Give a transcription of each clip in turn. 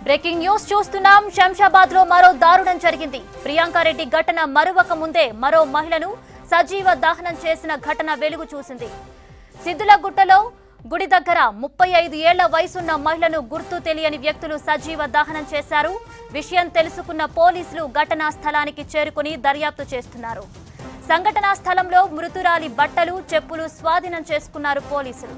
Breaking news చూస్తున్నాం. శంషాబాద్ లో మరో దారుణం జరిగింది. ప్రియాంకారెడ్డి ఘటన మరువక ముందే మరో మహిళను సజీవ దహనం చేసిన ఘటన వెలుగు చూసింది. సిద్దులగుట్టలో గుడి దగ్గర 35 ఏళ్ల వయసున్న మహిళను గుర్తు తెలియని వ్యక్తులు సజీవ దహనం చేశారు. విషయం తెలుసుకున్న పోలీసులు ఘటనా స్థలానికి చేరుకుని దర్యాప్తు చేస్తున్నారు. సంఘటనా స్థలంలో మృతురాలి బట్టలు, చెప్పులు స్వాధీనం చేసుకున్నారు పోలీసులు.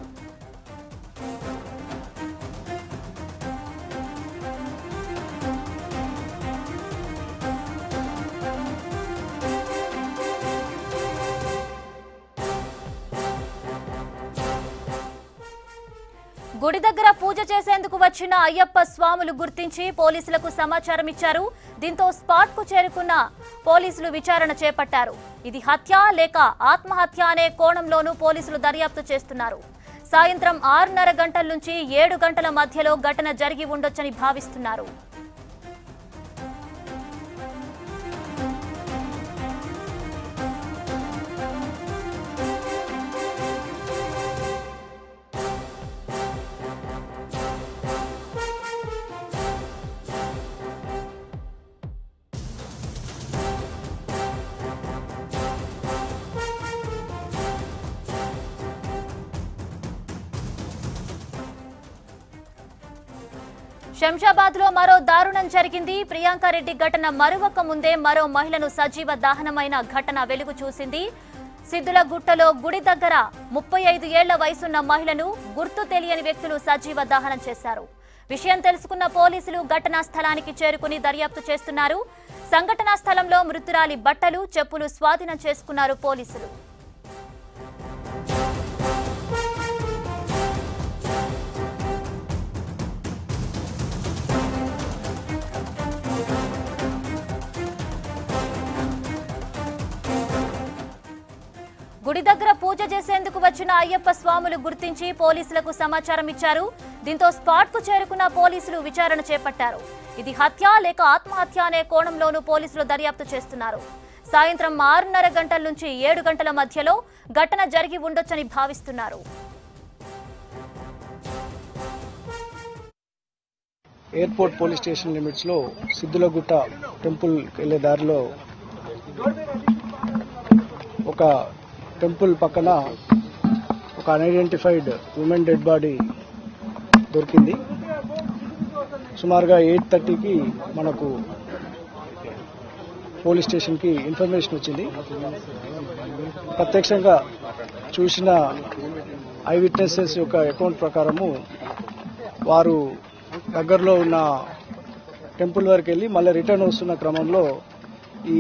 గుడి దగ్గర పూజ చేసేందుకు వచ్చిన అయ్యప్ప స్వాములు గుర్తించి పోలీసులకు సమాచారం ఇచ్చారు. దీంతో స్పాట్ కు చేరుకున్న పోలీసులు విచారణ చేపట్టారు. ఇది హత్య లేక ఆత్మహత్య అనే కోణంలోనూ పోలీసులు దర్యాప్తు చేస్తున్నారు. సాయంత్రం 6:30 గంటల నుంచి 7 గంటల మధ్యలో ఘటన జరిగి ఉండొచ్చని భావిస్తున్నారు. శంషాబాద్ లో మరో దారుణం జరిగింది. ప్రియాంకారెడ్డి ఘటన మరువక ముందే మరో మహిళను సజీవ దహనమైన ఘటన వెలుగు చూసింది. సిద్దులగుట్టలో గుడి దగ్గర 35 ఏళ్ల వయసున్న మహిళను గుర్తు తెలియని వ్యక్తులు సజీవ దహనం చేశారు. విషయం తెలుసుకున్న పోలీసులు ఘటనా స్థలానికి చేరుకుని దర్యాప్తు చేస్తున్నారు. సంఘటనా స్థలంలో మృతురాలి బట్టలు, చెప్పులు స్వాధీనం చేసుకున్నారు పోలీసులు. గుడి దగ్గర పూజ చేసేందుకు వచ్చిన అయ్యప్ప స్వాములు గుర్తించి పోలీసులకు సమాచారం ఇచ్చారు. దీంతో స్పాట్ కు చేరుకున్న పోలీసులు విచారణ చేపట్టారు. ఇది హత్య లేక ఆత్మహత్య అనే కోణంలోనూ పోలీసులు దర్యాప్తు చేస్తున్నారు. సాయంత్రం 6:30 గంటల నుంచి 7 గంటల మధ్యలో ఘటన జరిగి ఉండొచ్చని భావిస్తున్నారు. ఎయిర్పోర్ట్ పోలీస్ స్టేషన్ లిమిట్స్ లో సిద్దులగుట్ట టెంపుల్ వెళ్లే దారిలో ఒక టెంపుల్ పక్కన ఒక అన్ఐడెంటిఫైడ్ ఉమెన్ డెడ్ బాడీ దొరికింది. సుమారుగా 8:30కి మనకు పోలీస్ స్టేషన్కి ఇన్ఫర్మేషన్ వచ్చింది. ప్రత్యక్షంగా చూసిన ఐ విట్నెసెస్ యొక్క అకౌంట్ ప్రకారము వారు దగ్గరలో ఉన్న టెంపుల్ వరకు వెళ్ళి మళ్ళీ రిటర్న్ వస్తున్న క్రమంలో ఈ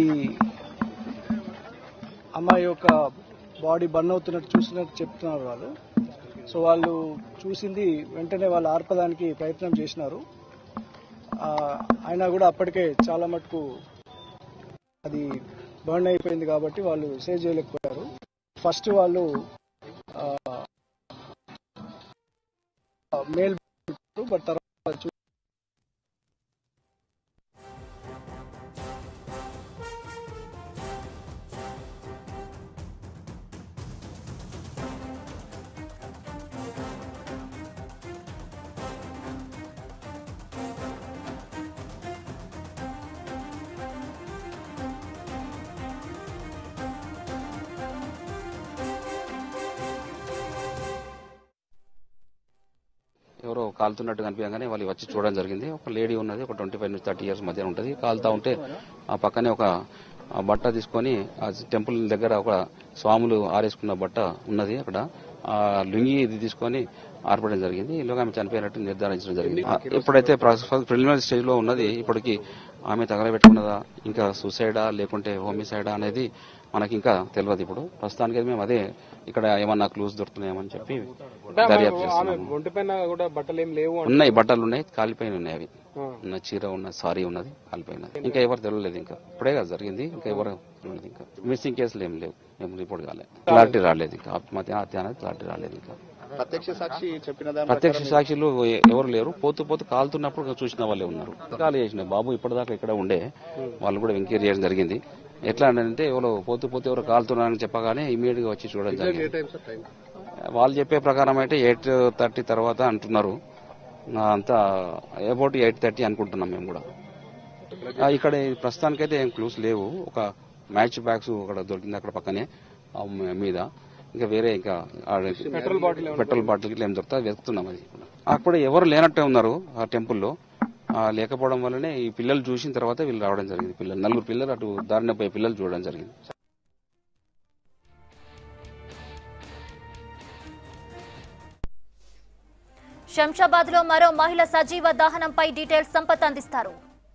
అమ్మాయి యొక్క బాడీ బర్న్ అవుతున్నట్టు చూసినట్టు చెప్తున్నారు వాళ్ళు. సో వాళ్ళు చూసింది వెంటనే వాళ్ళు ఆర్పడానికి ప్రయత్నం చేసినారు. అయినా కూడా అప్పటికే చాలా మటుకు అది బర్న్ అయిపోయింది కాబట్టి వాళ్ళు సేవ్ చేయలేకపోయారు. ఫస్ట్ వాళ్ళు మేల్ బట్ తర్వాత ఎవరో కాలుతున్నట్టు కనిపించగానే వాళ్ళు వచ్చి చూడడం జరిగింది. ఒక లేడీ ఉన్నది, ఒక 25 నుంచి 30 ఇయర్స్ మధ్య ఉంటుంది. కాలుతా ఉంటే ఆ పక్కనే ఒక బట్ట తీసుకొని ఆ టెంపుల్ దగ్గర ఒక స్వాములు ఆరేసుకున్న బట్ట ఉన్నది. అక్కడ ఆ లుంగి ఇది తీసుకొని ఆర్పడం జరిగింది. ఈలోగా ఆమె చనిపోయినట్టు నిర్ధారించడం జరిగింది. ఇప్పుడైతే ప్రిలిమినరీ స్టేజ్ లో ఉన్నది. ఇప్పటికి ఆమె తగలబెట్టుకున్నదా, ఇంకా సూసైడా లేకుంటే హోమిసైడా అనేది మనకి ఇంకా తెలియదు. ఇప్పుడు ప్రస్తుతానికి మేము అదే ఇక్కడ ఏమన్నా క్లూస్ దొరుకుతున్నాయేమని చెప్పి దర్యాప్తు చేస్తున్నాం. ఉన్నాయి, బట్టలు ఉన్నాయి, కాలిపోయిన ఉన్నాయి. అవి ఉన్న చీర ఉన్న సారీ ఉన్నది, కాలిపోయినది. ఇంకా ఎవరు తెలియలేదు. ఇంకా ఇప్పుడే కదా జరిగింది. ఇంకా ఎవరు తెలియలేదు. ఇంకా మిస్సింగ్ కేసులు ఏం లేవు, ఏం రిపోర్ట్ కాలేదు, క్లారిటీ రాలేదు. ఇంకా ఆత్మహత్య అనేది క్లారిటీ రాలేదు. ఇంకా ప్రత్యక్ష సాక్షులు ఎవరు లేరు. పోతూ పోతూ కాలుతున్నప్పుడు చూసిన వాళ్ళే ఉన్నారు. కాలు చేసిన బాబు ఇప్పటిదాకా ఇక్కడ ఉండే వాళ్ళు కూడా ఎంక్వైరీ చేయడం జరిగింది. ఎట్లా అంటే ఎవరో పోతూ పోతే ఎవరు కాలుతున్నారని చెప్పగానే ఇమీడియట్ గా వచ్చి చూడడం జరిగింది. వాళ్ళు చెప్పే ప్రకారం అయితే 8:30 తర్వాత అంటున్నారు. అంతా అబౌట్ 8:30 అనుకుంటున్నాం మేము కూడా. ఇక్కడ ప్రస్తుతానికైతే ఏం క్లూస్ లేవు. ఒక మ్యాచ్ బ్యాగ్స్ అక్కడ దొరికింది అక్కడ పక్కనే మీద. ఇంకా వేరే ఇంకా పెట్రోల్ బాటిల్ ఇట్లా ఏం దొరుకుతా వెతుకుతున్నాం. అది అప్పుడు ఎవరు లేనట్టే ఉన్నారు ఆ టెంపుల్లో. లేకపోవడం వల్లనే ఈ పిల్లలు చూసిన తర్వాత వీళ్ళు రావడం జరిగింది. పిల్లలు 4 పిల్లలు అటు దారిన పోయే పిల్లలు చూడడం జరిగింది. శంషాబాద్ లో మరో మహిళ సజీవ దహనంపై డీటెయిల్స్ సంపత్ అందిస్తారు.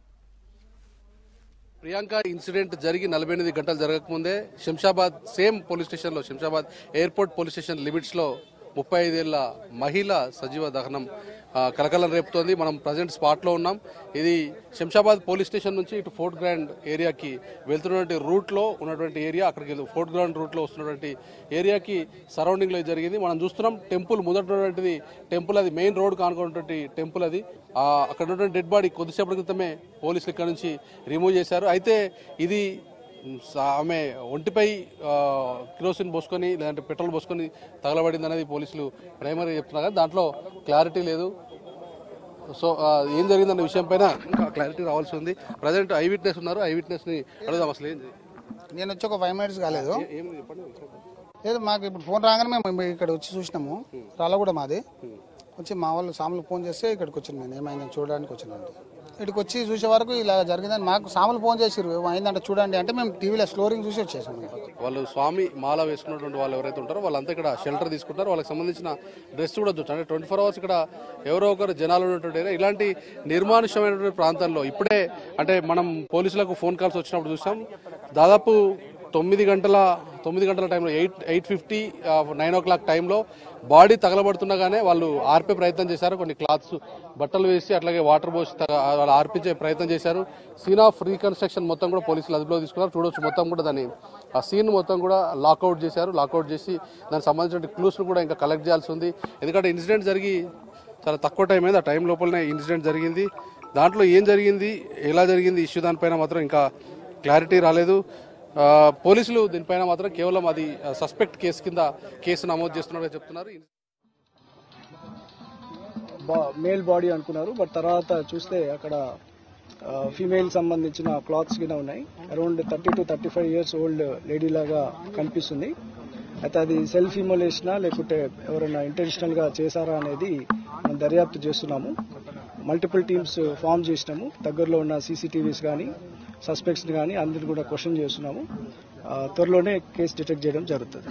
ప్రియాంక ఇన్సిడెంట్ జరిగి 48 గంటలు జరగకముందే శంషాబాద్ సేమ్ పోలీస్ స్టేషన్ లో, Shamshabad airport police station limits లో 35 ఏళ్ల మహిళ సజీవ దహనం కలకలం రేపుతోంది. మనం ప్రజెంట్ స్పాట్ లో ఉన్నాం. ఇది శంషాబాద్ పోలీస్ స్టేషన్ నుంచి ఇటు ఫోర్ట్ గ్రాండ్ ఏరియాకి వెళ్తున్నటువంటి రూట్ లో ఉన్నటువంటి ఏరియా. అక్కడికి ఫోర్ట్ గ్రాండ్ రూట్ లో వస్తున్నటువంటి ఏరియాకి సరౌండింగ్ లో జరిగింది. మనం చూస్తున్నాం టెంపుల్ ముందటువంటిది టెంపుల్, అది మెయిన్ రోడ్ కానుకున్నటువంటి టెంపుల్. అది అక్కడ ఉన్నటువంటి డెడ్ బాడీ కొద్దిసేపటి క్రితమే పోలీసులు ఇక్కడ నుంచి రిమూవ్ చేశారు. అయితే ఇది ఆమె ఒంటిపై కిరోసిన్ పోసుకొని లేదంటే పెట్రోల్ పోసుకొని తగలబడింది అనేది పోలీసులు ప్రైమరీ చెప్తున్నారు. కానీ దాంట్లో క్లారిటీ లేదు. సో ఏం జరిగిందన్న విషయం పైన ఇంకా క్లారిటీ రావాల్సి ఉంది. ప్రజెంట్ ఐ విట్నెస్ ఉన్నారు. ఐ విట్నెస్ ని అడుగుదాం. అసలు ఏంది? నేను వచ్చి ఒక 5 minutes కాలేదు. లేదు, మాకు ఇప్పుడు ఫోన్ రాగానే మేము ఇక్కడ వచ్చి చూసినాము. రాళ్ళగూడ మాది. వచ్చి మా వాళ్ళు సాములు ఫోన్ చేస్తే ఇక్కడికి వచ్చింది. నేను ఏమైందని చూడడానికి వచ్చినండి. ఇక్కడికి వచ్చి చూసే వరకు ఇలా జరిగిందని మాకు సాములు ఫోన్ చేసిరు, అయిందంటే చూడండి అంటే మేము టీవీలో స్లోరింగ్ చూసి వచ్చేసాం. వాళ్ళు స్వామి మాల వేసుకున్నటువంటి వాళ్ళు ఎవరైతే ఉంటారో వాళ్ళంతా ఇక్కడ షెల్టర్ తీసుకుంటారు. వాళ్ళకి సంబంధించిన డ్రెస్ కూడా చూస్తారు. అంటే 24 hours ఇక్కడ ఎవరో ఒకరు జనాలు ఉన్నటువంటి ఇలాంటి నిర్మానుష్యమైనటువంటి ప్రాంతాల్లో ఇప్పుడే అంటే మనం పోలీసులకు ఫోన్ కాల్స్ వచ్చినప్పుడు చూసాం. దాదాపు 9 గంటల టైంలో 8:50 9 o'clock టైంలో బాడీ తగలబడుతుండగానే వాళ్ళు ఆర్పే ప్రయత్నం చేశారు. కొన్ని క్లాత్స్ బట్టలు వేసి అట్లాగే వాటర్ పోసి వాళ్ళు ఆర్పించే ప్రయత్నం చేశారు. సీన్ ఆఫ్ రీకన్స్ట్రక్షన్ మొత్తం కూడా పోలీసులు అదుపులో తీసుకున్నారు. చూడొచ్చు మొత్తం కూడా దాన్ని ఆ సీన్ మొత్తం కూడా లాకౌట్ చేశారు. లాకౌట్ చేసి దానికి సంబంధించిన క్లూస్ను కూడా ఇంకా కలెక్ట్ చేయాల్సి ఉంది. ఎందుకంటే ఇన్సిడెంట్ జరిగి చాలా తక్కువ టైం అయింది. ఆ టైం లోపలనే ఇన్సిడెంట్ జరిగింది. దాంట్లో ఏం జరిగింది, ఎలా జరిగింది ఇష్యూ దానిపైన మాత్రం ఇంకా క్లారిటీ రాలేదు. పోలీసులు దీనిపైన మాత్రం కేవలం అది సస్పెక్ట్ కేసు కింద కేసు నమోదు చేస్తున్నారని చెప్తున్నారు. మేల్ బాడీ అనుకున్నారు, బట్ తర్వాత చూస్తే అక్కడ ఫీమేల్ సంబంధించిన క్లాత్స్ కింద ఉన్నాయి. Around 30 to 35 years old lady లాగా కనిపిస్తుంది. అయితే అది సెల్ఫ్ ఇమోలేషనా లేకుంటే ఎవరైనా ఇంటెన్షనల్ గా చేశారా అనేది మనం దర్యాప్తు చేస్తున్నాము. మల్టిపుల్ టీమ్స్ ఫామ్ చేసినాము. దగ్గరలో ఉన్న CCTVs కానీ సస్పెక్ట్స్ కానీ అందరిని కూడా క్వశ్చన్ చేస్తున్నాము. త్వరలోనే కేసు డిటెక్ట్ చేయడం జరుగుతుంది.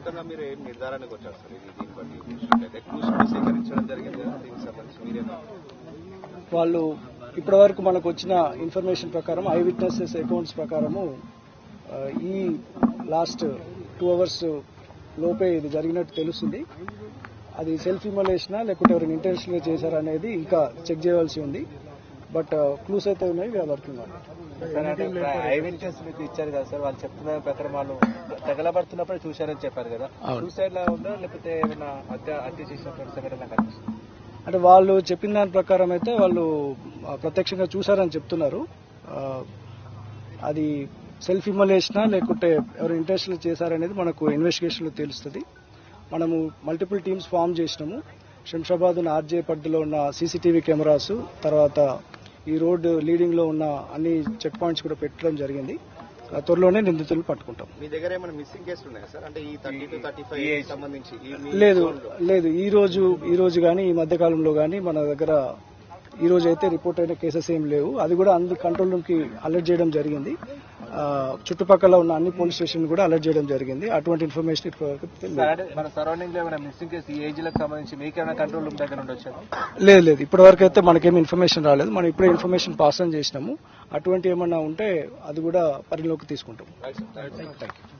వాళ్ళు ఇప్పటి వరకు మనకు వచ్చిన ఇన్ఫర్మేషన్ ప్రకారం ఐ విట్నెసెస్ అకౌంట్స్ ప్రకారము ఈ లాస్ట్ 2 hours లోపే ఇది జరిగినట్టు తెలుస్తుంది. అది సెల్ఫ్ ఇమోలేషనా లేకుంటే ఎవరైనా ఇంటెన్షన్ గా చేశారా అనేది ఇంకా చెక్ చేయవలసి ఉంది. బట్ క్లూస్ అయితే ఉన్నాయి. వర్కింగ్ ఐ విట్నెస్ మీకు ఇచ్చారు కదా సార్, వాళ్ళు చెప్తున్న ప్రకారం వాళ్ళు తగలబడుతున్నప్పుడు చూశారని చెప్పారు కదా, సూసైడ్ లా ఉందా లేకపోతే ఏమైనా హత్య చేసినటువంటి సంఘటన కనిపిస్తుంది? అంటే వాళ్ళు చెప్పిన దాని ప్రకారం అయితే వాళ్ళు ప్రత్యక్షంగా చూశారని చెప్తున్నారు. అది సెల్ఫ్ ఇమోలేషనా లేకుంటే ఎవరు ఇంటెన్షన్ చేశారనేది మనకు ఇన్వెస్టిగేషన్ లో తెలుస్తుంది. మనము మల్టిపుల్ టీమ్స్ ఫామ్ చేసినాము. శంషాబాద్ RJ పడ్డలో ఉన్న CCTV కెమెరాస్, తర్వాత ఈ రోడ్ లీడింగ్ లో ఉన్న అన్ని చెక్ పాయింట్స్ కూడా పెట్టడం జరిగింది. త్వరలోనే నిందితులు పట్టుకుంటాం. మీ దగ్గర ఏమైనా మిస్సింగ్ కేసులు ఉన్నాయా సార్? అంటే ఈ 30 to 35 సంబంధించి లేదు. ఈ రోజు కానీ ఈ మధ్య కాలంలో కానీ మన దగ్గర ఈ రోజు అయితే రిపోర్ట్ అయిన కేసెస్ ఏం లేవు. అది కూడా అందరు కంట్రోల్ రూమ్ కి అలర్ట్ చేయడం జరిగింది. చుట్టుపక్కల ఉన్న అన్ని పోలీస్ స్టేషన్ కూడా అలర్ట్ చేయడం జరిగింది. అటువంటి ఇన్ఫర్మేషన్ మన సరౌండింగ్ లో ఏమైనా మిస్సింగ్ కేసు ఈ ఏజ్ లకు సంబంధించి మీకేమైనా కంట్రోల్ రూమ్ దగ్గర ఉండొచ్చు? లేదు. ఇప్పటి వరకు అయితే మనకేమి ఇన్ఫర్మేషన్ రాలేదు. మనం ఇప్పుడే ఇన్ఫర్మేషన్ పాస్ ఆన్ చేసినాము. అటువంటి ఏమన్నా ఉంటే అది కూడా పరిలోకి తీసుకుంటాం.